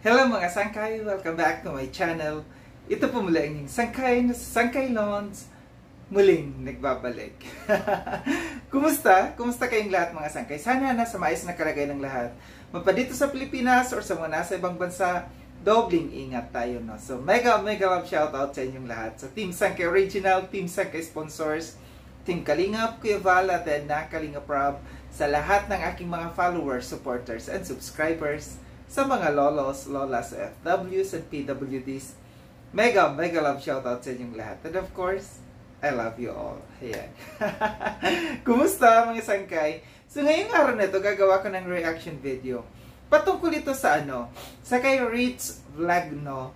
Hello mga sangkay! Welcome back to my channel. Ito po muli ang inyong sangkay na Sangkay Lons muling nagbabalik. Kumusta? Kumusta kayong lahat mga sangkay? Sana nasa maayos na kalagay ng lahat. Mapadito sa Pilipinas or sa mga nasa ibang bansa, dobling ingat tayo, no? So mega love shoutout sa inyong lahat. Sa Team Sangkay Original, Team Sangkay Sponsors, Team Kalingap, Kuya Val at na Kalingap Rob, sa lahat ng aking mga followers, supporters, and subscribers, sa mga lolos, lolas, FWs, and PWDs, mega love shoutout sa inyong lahat. And of course, I love you all. Ayan. Kumusta mga sangkay? So ngayong araw na ito, gagawa ko ng reaction video. Patungkol ito sa sa kay Rich Vlog, no?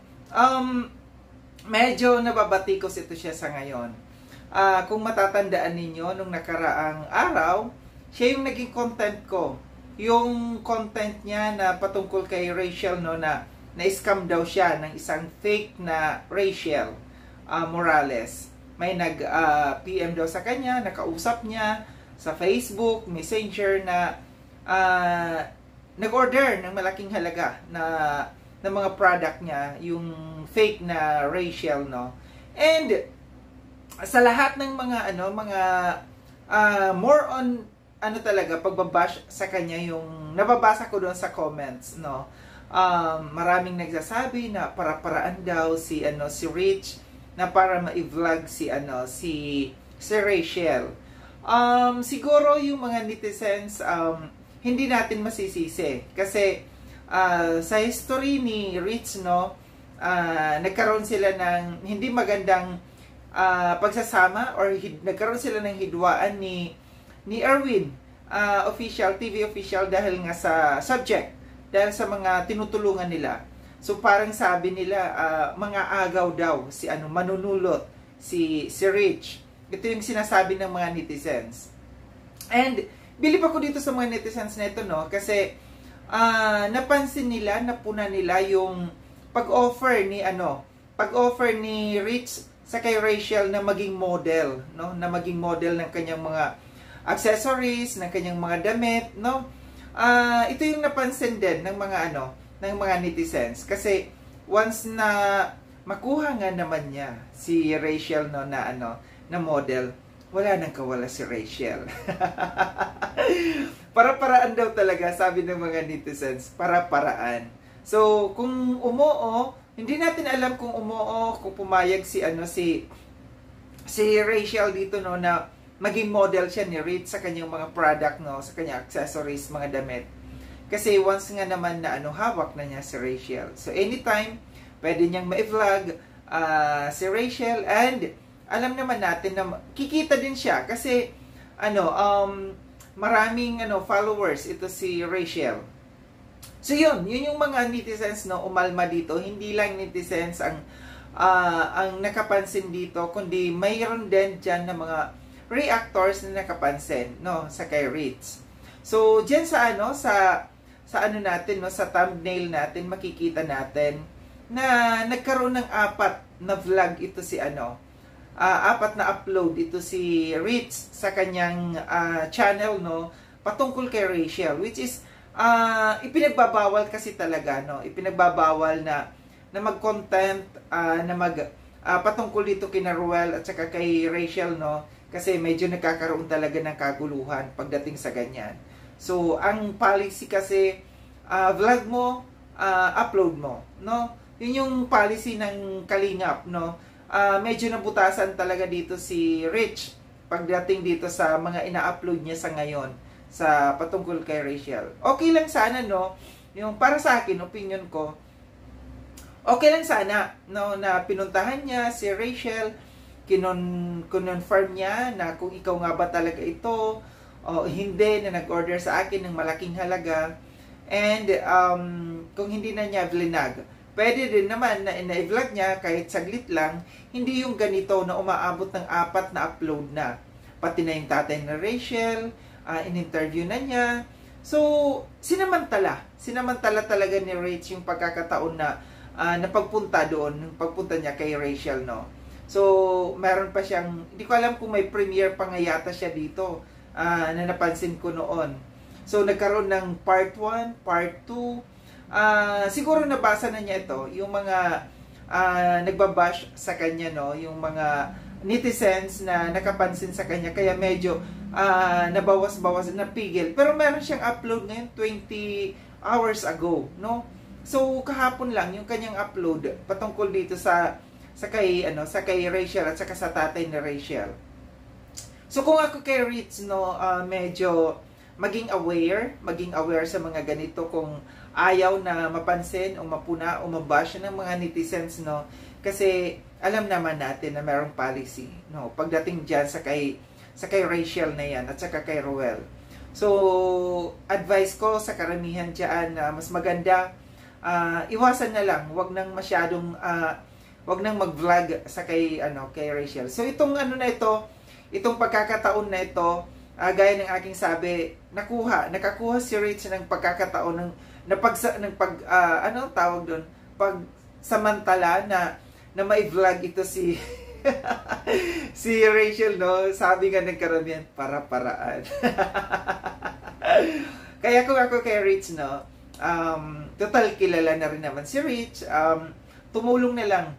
Medyo nababatikos ito siya sa ngayon. Kung matatandaan ninyo, nung nakaraang araw, siya yung naging content ko. Yung content niya na patungkol kay Rachel, no, na na-scam daw siya ng isang fake na Rachel Morales. May nag-PM daw sa kanya, nakausap niya sa Facebook, Messenger na nag-order ng malaking halaga na mga product niya, yung fake na Rachel, no. And sa lahat ng mga more on talaga, pagbabash sa kanya, yung nababasa ko doon sa comments, no. Maraming nagsasabi na para-paraan daw si Rich na para ma-vlog si Rachel. Siguro yung mga netizens hindi natin masisisi kasi sa history ni Rich, no, nagkaroon sila ng hindi magandang pagsasama or nagkaroon sila ng hidwaan ni Erwin TV official dahil nga sa subject, dahil sa mga tinutulungan nila. So parang sabi nila mga agaw daw si manunulot si Rich. Ito yung sinasabi ng mga netizens. And bilib ako dito sa mga netizens na ito, no, kasi napansin nila, napuna nila yung pag-offer ni Rich sa kay Rachel na maging model, no, na maging model ng kanyang mga accessories, ng kanyang mga damit, no. Ito yung napansin din ng mga ng mga netizens kasi once na makuha nga naman niya si Rachel, no, na model, wala nang kawala si Rachel. Para-paraan daw talaga, sabi ng mga netizens, para-paraan. So kung umuo, hindi natin alam kung umuo, kung pumayag si Rachel dito, no, na maging model siya ni Rich sa kanyang mga product, no, sa kanyang accessories, mga damit. Kasi once nga naman na hawak na niya si Rachel. So anytime pwede niyang ma-vlog si Rachel, and alam naman natin na kikita din siya kasi maraming followers ito si Rachel. So yun yung mga netizens, no, umalma dito. Hindi lang netizens ang nakapansin dito, kundi mayroon din diyan na mga reactors na nakapansin, no, sa kay Rich. So diyan sa natin, no, sa thumbnail natin, makikita natin na nagkaroon ng 4 na vlog ito si 4 na upload ito si Rich sa kanyang channel, no, patungkol kay Rachel, which is ipinagbabawal kasi talaga, no, ipinagbabawal na mag-content patungkol dito kina Ruel at saka kay Rachel, no, kasi medyo nagkakaroon talaga ng kaguluhan pagdating sa ganyan. So ang policy kasi vlog mo, upload mo, no. Yun yung policy ng Kalingap, no. Medyo nabutasan talaga dito si Rich pagdating dito sa mga ina-upload niya sa ngayon sa patungkol kay Rachel. Okay lang sana, no, yung para sa akin, opinion ko, okay lang sana, no, na pinuntahan niya si Rachel, kinonfirm niya na kung ikaw nga ba talaga ito o hindi, na nag-order sa akin ng malaking halaga. And kung hindi na niya vlinag, pwede din naman na ina-vlog niya kahit saglit lang, hindi yung ganito na umaabot ng 4 na upload na. Pati na yung tatay na Rachel, in-interview na niya. So sinamantala talaga ni Rach yung pagkakataon na pagpunta niya kay Rachel, no. So meron pa siyang, hindi ko alam kung may premiere pa nga yata siya dito na napansin ko noon. So nagkaroon ng part 1, part 2, siguro nabasa na niya ito, yung mga nagbabash sa kanya, no, yung mga netizens na nakapansin sa kanya, kaya medyo nabawas-bawas, napigil. Pero meron siyang upload ngayon 20 hours ago, no? So kahapon lang yung kanyang upload patungkol dito sa kay Rachel at saka sa tatay ni Rachel. So kung ako kay Rich, no, medyo maging aware sa mga ganito, kung ayaw na mapansin o mapuna o mabash ng mga netizens, no, kasi alam naman natin na mayroong policy, no, pagdating diyan sa kay Rachel na yan at saka kay Roel. So advice ko sa karamihan diyan na mas maganda iwasan na lang, wag nang masyadong wag nang mag-vlog sa kay Rachel. So itong itong pagkakataon na ito, gaya ng aking sabi, nakakuha si Rich ng pagkakataon tawag doon, pagsamantala na may vlog ito si si Rachel, no. Sabi nga ng karamihan, para-paraan. Kaya kung ako kay Rich, no, total kilala na rin naman si Rich, tumulong na lang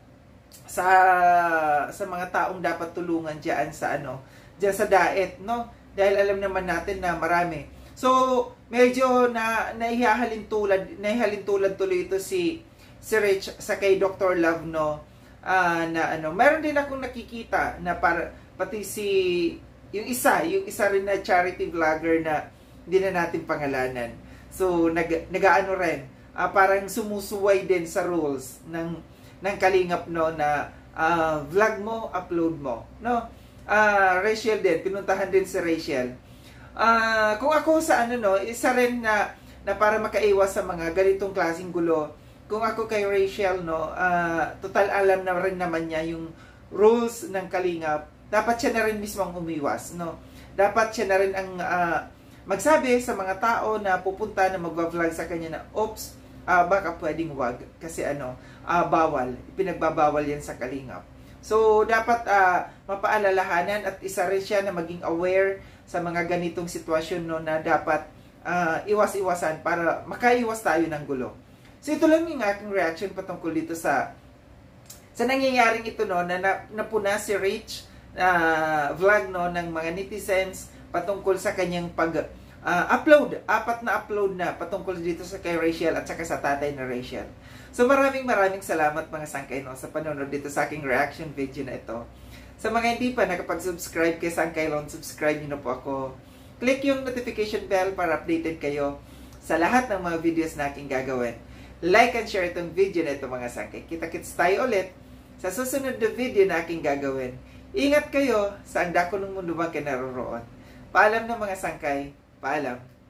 sa mga taong dapat tulungan diyan sa diyan sa diet, no, dahil alam naman natin na marami. So medyo nahihalin tulad tuloy ito si Rich sa kay Dr. Love, no, meron din akong nakikita na pati yung isa rin na charity vlogger na hindi na natin pangalanan. So nag-aano rin, parang sumusuway din sa rules ng Kalingap, no, na vlog mo, upload mo, no. Rachel din, pinuntahan din si Rachel. Kung ako sa isa rin na para makaiwas sa mga ganitong klaseng gulo, kung ako kay Rachel, no, total alam na rin naman niya yung rules ng Kalingap, dapat siya na rin mismo ang umiwas, no. Dapat siya na rin ang magsabi sa mga tao na pupunta na magwa-vlog sa kanya na, oops, baka pwedeng wag kasi bawal, pinagbabawal yan sa Kalingap. So dapat mapaalalahanan at isa rin siya na maging aware sa mga ganitong sitwasyon, no, na dapat iwas-iwasan para makaiwas tayo ng gulo. So ito lang yung aking reaction patungkol dito sa nangyayaring ito, no, na napuna si Rich vlog, no, ng mga netizens patungkol sa kanyang upload. 4 na upload na patungkol dito sa kay Rachel at saka sa tatay na Rachel. So maraming salamat mga sangkay, no, sa panonood dito sa aking reaction video na ito. Sa mga hindi pa nakapag-subscribe kay Sangkay Lon, subscribe niyo na po ako. Click yung notification bell para updated kayo sa lahat ng mga videos na aking gagawin. Like and share itong video na ito mga sangkay. Kita-kits tayo ulit sa susunod na video na aking gagawin. Ingat kayo sa ang dako ng mundo bang kinaroroon. Paalam na mga sangkay. Paalam.